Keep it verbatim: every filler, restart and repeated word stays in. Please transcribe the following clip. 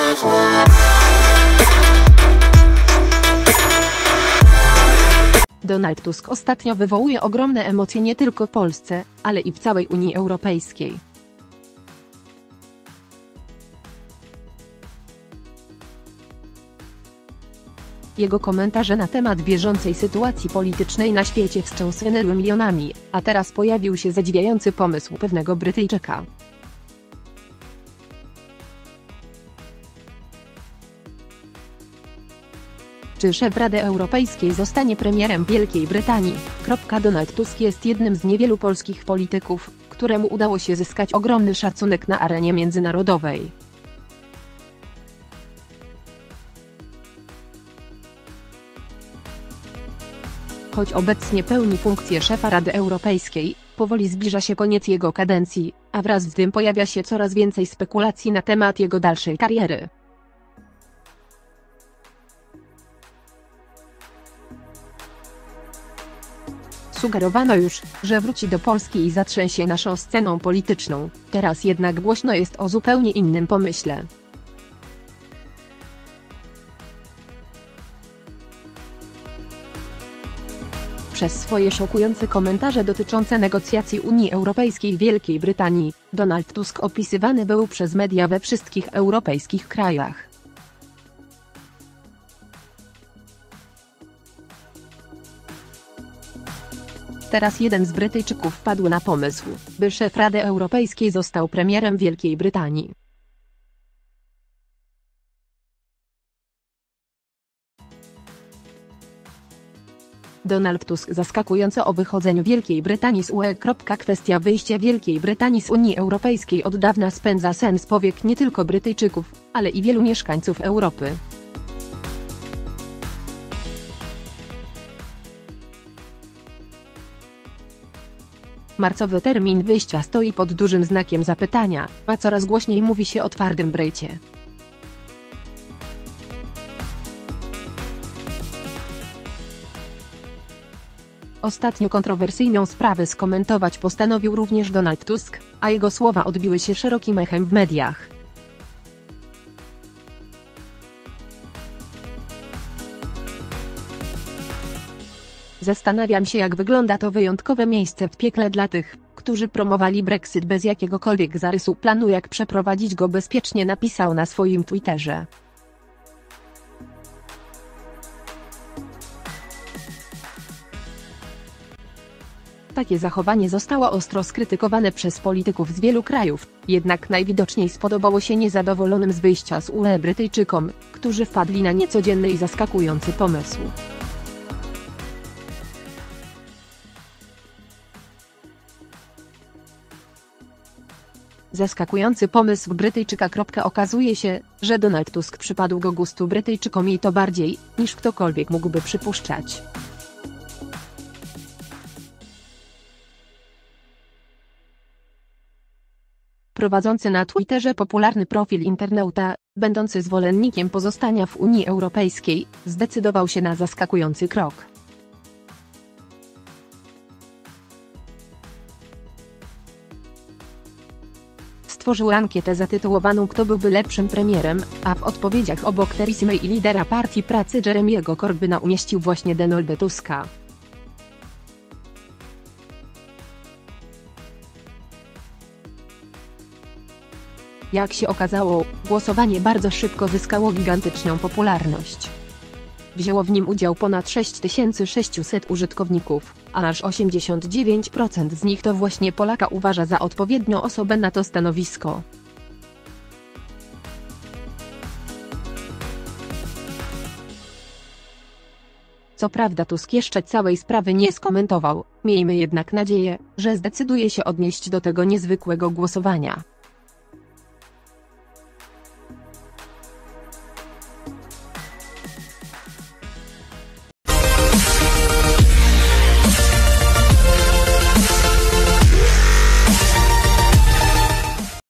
Donald Tusk ostatnio wywołuje ogromne emocje nie tylko w Polsce, ale i w całej Unii Europejskiej. Jego komentarze na temat bieżącej sytuacji politycznej na świecie wstrząsnęły milionami, a teraz pojawił się zadziwiający pomysł pewnego Brytyjczyka. Czy szef Rady Europejskiej zostanie premierem Wielkiej Brytanii? Donald Tusk jest jednym z niewielu polskich polityków, któremu udało się zyskać ogromny szacunek na arenie międzynarodowej. Choć obecnie pełni funkcję szefa Rady Europejskiej, powoli zbliża się koniec jego kadencji, a wraz z tym pojawia się coraz więcej spekulacji na temat jego dalszej kariery. Sugerowano już, że wróci do Polski i zatrzęsie naszą sceną polityczną, teraz jednak głośno jest o zupełnie innym pomyśle. Przez swoje szokujące komentarze dotyczące negocjacji Unii Europejskiej w Wielkiej Brytanii, Donald Tusk opisywany był przez media we wszystkich europejskich krajach. Teraz jeden z Brytyjczyków wpadł na pomysł, by szef Rady Europejskiej został premierem Wielkiej Brytanii. Donald Tusk zaskakująco o wychodzeniu Wielkiej Brytanii z U E. Kwestia wyjścia Wielkiej Brytanii z Unii Europejskiej od dawna spędza sen z powiek nie tylko Brytyjczyków, ale i wielu mieszkańców Europy. Marcowy termin wyjścia stoi pod dużym znakiem zapytania, a coraz głośniej mówi się o twardym Brexcie. Ostatnio kontrowersyjną sprawę skomentować postanowił również Donald Tusk, a jego słowa odbiły się szerokim echem w mediach. Zastanawiam się, jak wygląda to wyjątkowe miejsce w piekle dla tych, którzy promowali Brexit bez jakiegokolwiek zarysu planu, jak przeprowadzić go bezpiecznie, napisał na swoim Twitterze. Takie zachowanie zostało ostro skrytykowane przez polityków z wielu krajów, jednak najwidoczniej spodobało się niezadowolonym z wyjścia z U E Brytyjczykom, którzy wpadli na niecodzienny i zaskakujący pomysł. Zaskakujący pomysł Brytyjczyka. Okazuje się, że Donald Tusk przypadł do gustu Brytyjczykom i to bardziej, niż ktokolwiek mógłby przypuszczać. Prowadzący na Twitterze popularny profil internauta, będący zwolennikiem pozostania w Unii Europejskiej, zdecydował się na zaskakujący krok. Stworzył ankietę zatytułowaną "Kto byłby lepszym premierem?", a w odpowiedziach obok Theresa May i lidera Partii Pracy Jeremiego Corbyna umieścił właśnie Donalda Tuska. Jak się okazało, głosowanie bardzo szybko zyskało gigantyczną popularność. Wzięło w nim udział ponad sześć tysięcy sześćset użytkowników, a aż osiemdziesiąt dziewięć procent z nich to właśnie Polaka uważa za odpowiednią osobę na to stanowisko. Co prawda Tusk jeszcze całej sprawy nie skomentował, miejmy jednak nadzieję, że zdecyduje się odnieść do tego niezwykłego głosowania.